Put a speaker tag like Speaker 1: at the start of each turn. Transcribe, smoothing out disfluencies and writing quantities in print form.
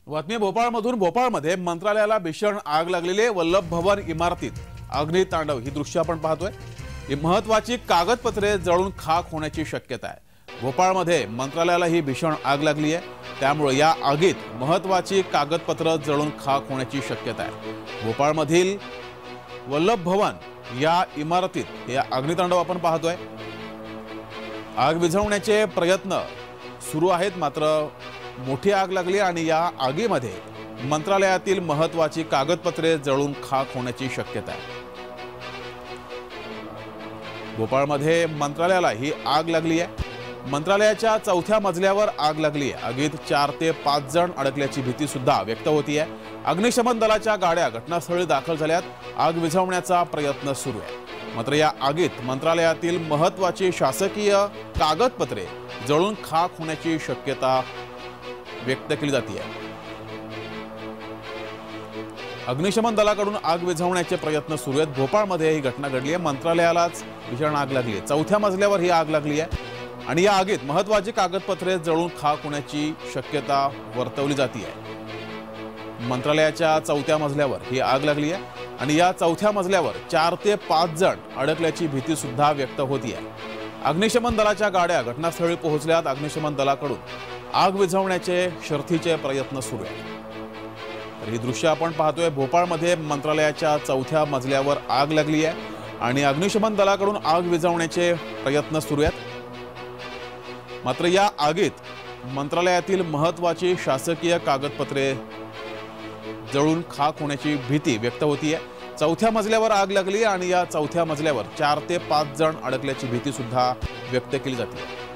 Speaker 1: बातमी भोपाळमधून भोपाळमध्ये मंत्रालयाला भीषण आग लागलेली आहे। वल्लभ भवन इमारतीत अग्नितांडव ही दृश्य आपण पाहतोय। ही महत्त्वाची कागदपत्रे जळून खाक होण्याची शक्यता आहे। भोपाळमध्ये मंत्रालयाला ही भीषण आग लागली आहे, त्यामुळे या आगीत महत्त्वाची कागदपत्रे जळून खाक होण्याची शक्यता आहे। भोपाळमधील वल्लभ भवन या इमारतीत हे अग्नितांडव आपण पाहतोय। आग विझवण्याचे प्रयत्न सुरू आहेत, मात्र मोठी आग लागली आणि या आगीमध्ये मंत्रालयातील महत्त्वाची कागदपत्रे जळून खाक होण्याची शक्यता आहे। भोपाळमध्ये मंत्रालयाला ही आग लागली आहे। मंत्रालयाच्या चौथ्या मजल्यावर आग लागली आहे। आगीत 4 ते 5 जण अडकल्याची भीती सुद्धा व्यक्त होतीये। अग्निशमन दलाच्या गाड्या घटनास्थळी दाखल झाल्यात। आग विझवण्याचा प्रयत्न सुरू आहे, मात्र या आगीत मंत्रालयातील महत्त्वाची शासकीय कागदपत्रे जळून खाक होण्याची शक्यता व्यक्त केली जाते आहे। अग्निशमन दलाकडून आग विझवण्याचे प्रयत्न सुरू आहेत। भोपाळमध्ये ही घटना घडली आहे। मंत्रालयालाच भीषण आग लागली आहे। चौथ्या मजल्यावर ही आग लागली आहे आणि या आगीत महत्त्वाची कागदपत्रे जळून खाक होण्याची शक्यता वर्तवली जाते आहे। मंत्रालयाच्या चौथ्या मजल्यावर ही आग लागली आहे आणि या चौथ्या मजल्यावर 4 ते 5 जण अडकल्याची भीती सुद्धा व्यक्त होती आहे। अग्निशमन दलाच्या गाड्या घटनास्थळी पोहोचल्यात। अग्निशमन दलाकडून आग विझवण्याचे शर्थीचे प्रयत्न सुरू आहेत। तर ही दृश्य आपण पाहतोय। भोपाळमध्ये मंत्रालयाच्या चौथ्या मजल्यावर आग लागली आहे आणि अग्निशमन दलाकडून आग विझवण्याचे प्रयत्न सुरू आहेत, मात्र या आगीत मंत्रालयातील महत्त्वाची शासकीय कागदपत्रे जळून खाक होण्याची भीती व्यक्त होतीये। चौथ्या मजल्यावर आग लागली आणि या चौथ्या मजल्यावर 4 ते 5 जण अडकल्याची भीती सुद्धा व्यक्त केली जाते।